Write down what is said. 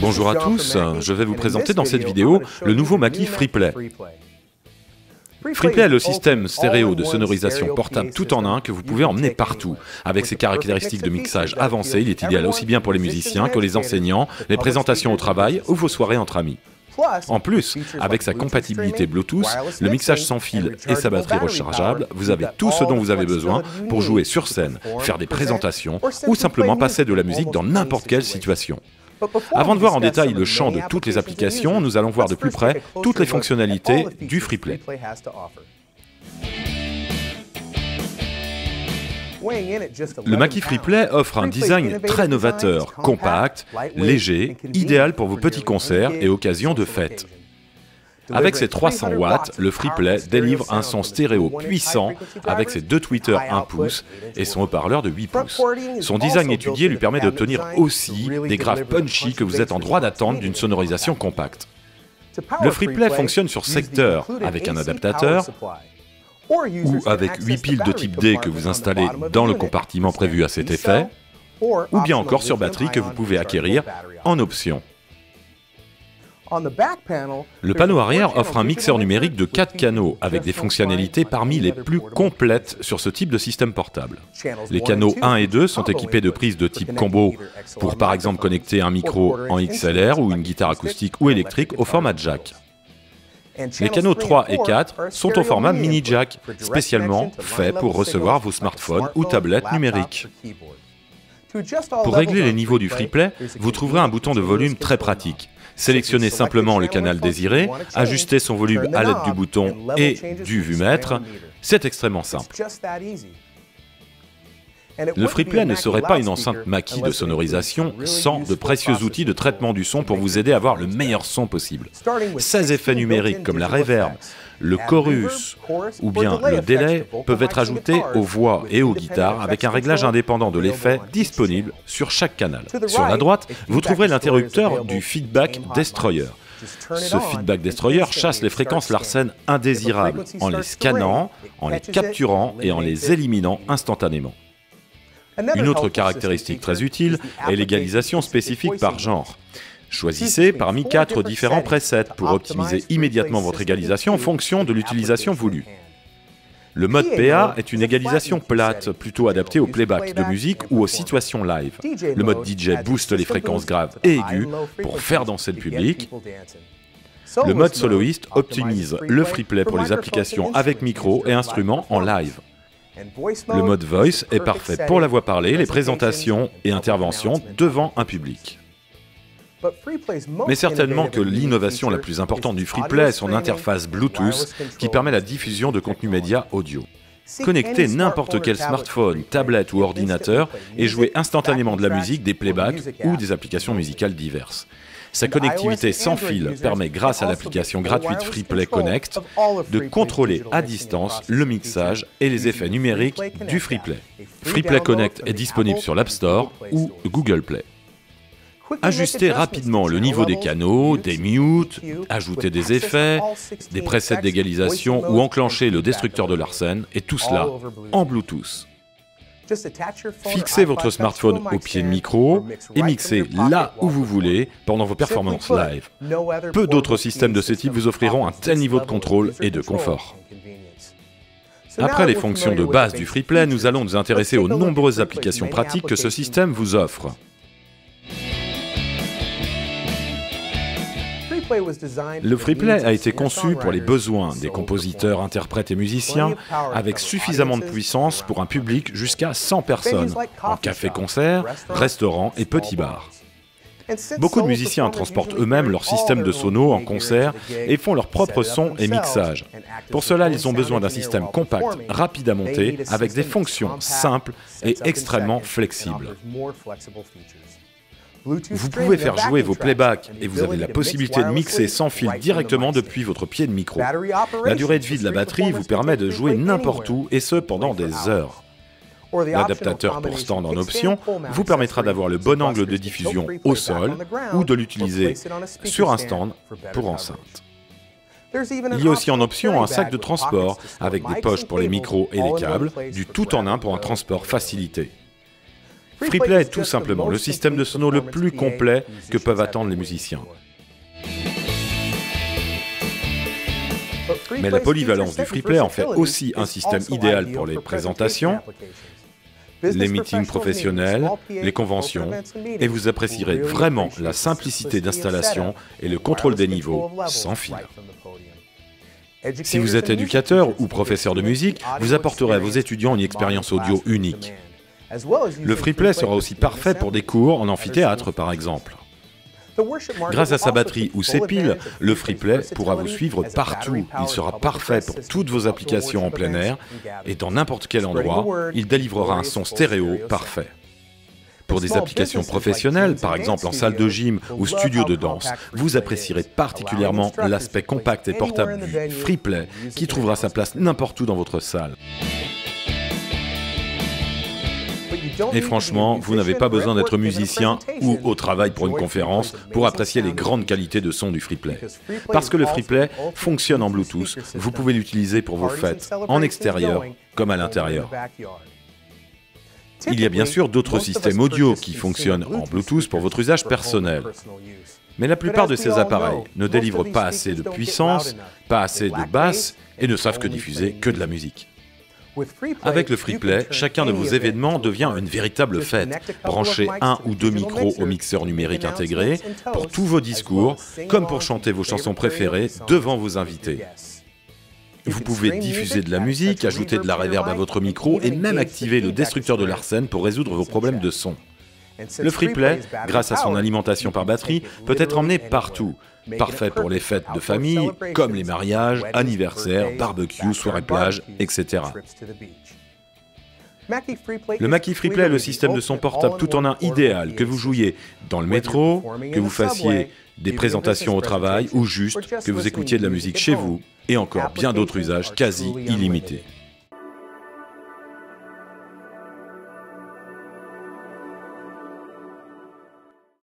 Bonjour à tous, je vais vous présenter dans cette vidéo le nouveau Mackie Freeplay. Freeplay est le système stéréo de sonorisation portable tout en un que vous pouvez emmener partout. Avec ses caractéristiques de mixage avancées, il est idéal aussi bien pour les musiciens que les enseignants, les présentations au travail ou vos soirées entre amis. En plus, avec sa compatibilité Bluetooth, le mixage sans fil et sa batterie rechargeable, vous avez tout ce dont vous avez besoin pour jouer sur scène, faire des présentations ou simplement passer de la musique dans n'importe quelle situation. Avant de voir en détail le champ de toutes les applications, nous allons voir de plus près toutes les fonctionnalités du Freeplay. Le Mackie Freeplay offre un design très novateur, compact, léger, idéal pour vos petits concerts et occasions de fête. Avec ses 300 watts, le Freeplay délivre un son stéréo puissant avec ses deux tweeters 1 pouce et son haut-parleur de 8 pouces. Son design étudié lui permet d'obtenir aussi des graves punchy que vous êtes en droit d'attendre d'une sonorisation compacte. Le Freeplay fonctionne sur secteur avec un adaptateur ou avec 8 piles de type D que vous installez dans le compartiment prévu à cet effet, ou bien encore sur batterie que vous pouvez acquérir en option. Le panneau arrière offre un mixeur numérique de 4 canaux avec des fonctionnalités parmi les plus complètes sur ce type de système portable. Les canaux 1 et 2 sont équipés de prises de type combo pour par exemple connecter un micro en XLR ou une guitare acoustique ou électrique au format jack. Les canaux 3 et 4 sont au format mini jack, spécialement fait pour recevoir vos smartphones ou tablettes numériques. Pour régler les niveaux du Freeplay, vous trouverez un bouton de volume très pratique. Sélectionnez simplement le canal désiré, ajustez son volume à l'aide du bouton et du vumètre, c'est extrêmement simple. Le Freeplay ne serait pas une enceinte Mackie de sonorisation sans de précieux outils de traitement du son pour vous aider à avoir le meilleur son possible. 16 effets numériques comme la reverb, le chorus ou bien le delay peuvent être ajoutés aux voix et aux guitares avec un réglage indépendant de l'effet disponible sur chaque canal. Sur la droite, vous trouverez l'interrupteur du Feedback Destroyer. Ce Feedback Destroyer chasse les fréquences Larsen indésirables en les scannant, en les capturant et en les éliminant instantanément. Une autre caractéristique très utile est l'égalisation spécifique par genre. Choisissez parmi 4 différents presets pour optimiser immédiatement votre égalisation en fonction de l'utilisation voulue. Le mode PA est une égalisation plate, plutôt adaptée au playback de musique ou aux situations live. Le mode DJ booste les fréquences graves et aiguës pour faire danser le public. Le mode soloiste optimise le Freeplay pour les applications avec micro et instruments en live. Le mode Voice est parfait pour la voix parlée, les présentations et interventions devant un public. Mais certainement que l'innovation la plus importante du Freeplay est son interface Bluetooth qui permet la diffusion de contenu média audio. Connectez n'importe quel smartphone, tablette ou ordinateur et jouez instantanément de la musique, des playbacks ou des applications musicales diverses. Sa connectivité sans fil permet, grâce à l'application gratuite Freeplay Connect, de contrôler à distance le mixage et les effets numériques du Freeplay. Freeplay Connect est disponible sur l'App Store ou Google Play. Ajustez rapidement le niveau des canaux, des mutes, ajoutez des effets, des presets d'égalisation ou enclencher le destructeur de Larsen, et tout cela en Bluetooth. Fixez votre smartphone au pied de micro et mixez là où vous voulez pendant vos performances live. Peu d'autres systèmes de ce type vous offriront un tel niveau de contrôle et de confort. Après les fonctions de base du Freeplay, nous allons nous intéresser aux nombreuses applications pratiques que ce système vous offre. Le Freeplay a été conçu pour les besoins des compositeurs, interprètes et musiciens avec suffisamment de puissance pour un public jusqu'à 100 personnes, en café-concert, restaurant et petits bars. Beaucoup de musiciens transportent eux-mêmes leur système de sono en concert et font leur propre son et mixage. Pour cela, ils ont besoin d'un système compact, rapide à monter, avec des fonctions simples et extrêmement flexibles. Vous pouvez faire jouer vos playbacks et vous avez la possibilité de mixer sans fil directement depuis votre pied de micro. La durée de vie de la batterie vous permet de jouer n'importe où et ce pendant des heures. L'adaptateur pour stand en option vous permettra d'avoir le bon angle de diffusion au sol ou de l'utiliser sur un stand pour enceinte. Il y a aussi en option un sac de transport avec des poches pour les micros et les câbles, du tout en un pour un transport facilité. Freeplay est tout simplement le système de sono le plus complet que peuvent attendre les musiciens. Mais la polyvalence du Freeplay en fait aussi un système idéal pour les présentations, les meetings professionnels, les conventions, et vous apprécierez vraiment la simplicité d'installation et le contrôle des niveaux sans fil. Si vous êtes éducateur ou professeur de musique, vous apporterez à vos étudiants une expérience audio unique. Le Freeplay sera aussi parfait pour des cours en amphithéâtre par exemple. Grâce à sa batterie ou ses piles, le Freeplay pourra vous suivre partout. Il sera parfait pour toutes vos applications en plein air et dans n'importe quel endroit, il délivrera un son stéréo parfait. Pour des applications professionnelles, par exemple en salle de gym ou studio de danse, vous apprécierez particulièrement l'aspect compact et portable du Freeplay qui trouvera sa place n'importe où dans votre salle. Et franchement, vous n'avez pas besoin d'être musicien ou au travail pour une conférence pour apprécier les grandes qualités de son du Freeplay. Parce que le Freeplay fonctionne en Bluetooth, vous pouvez l'utiliser pour vos fêtes, en extérieur comme à l'intérieur. Il y a bien sûr d'autres systèmes audio qui fonctionnent en Bluetooth pour votre usage personnel. Mais la plupart de ces appareils ne délivrent pas assez de puissance, pas assez de basse et ne savent que diffuser que de la musique. Avec le Freeplay, chacun de vos événements devient une véritable fête. Branchez un ou deux micros au mixeur numérique intégré pour tous vos discours, comme pour chanter vos chansons préférées devant vos invités. Vous pouvez diffuser de la musique, ajouter de la reverb à votre micro et même activer le destructeur de l'arsène pour résoudre vos problèmes de son. Le Freeplay, grâce à son alimentation par batterie, peut être emmené partout. Parfait pour les fêtes de famille, comme les mariages, anniversaires, barbecues, soirées plage, etc. Le Mackie Freeplay est le système de son portable tout en un idéal, que vous jouiez dans le métro, que vous fassiez des présentations au travail ou juste que vous écoutiez de la musique chez vous, et encore bien d'autres usages quasi illimités.